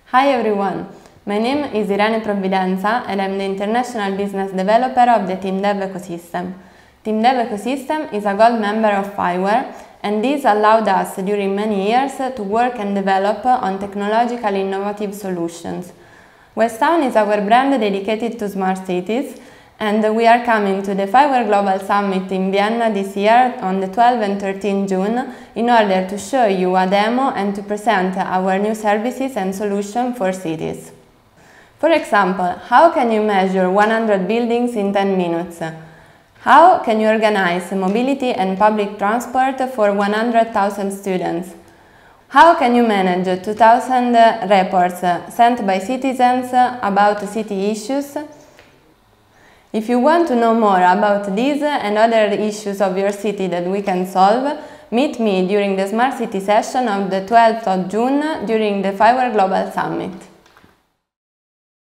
Hi everyone, my name is Irene Provvidenza and I'm the International Business Developer of the TeamDev ecosystem. TeamDev ecosystem is a gold member of Fireware, and this allowed us during many years to work and develop on technologically innovative solutions. Westtown is our brand dedicated to smart cities, and we are coming to the Fireware Global Summit in Vienna this year on the 12th and 13th June in order to show you a demo and to present our new services and solutions for cities. For example, how can you measure 100 buildings in 10 minutes? How can you organize mobility and public transport for 100,000 students? How can you manage 2,000 reports sent by citizens about city issues? If you want to know more about these and other issues of your city that we can solve, meet me during the Smart City session of the 12th of June during the Fireware Global Summit.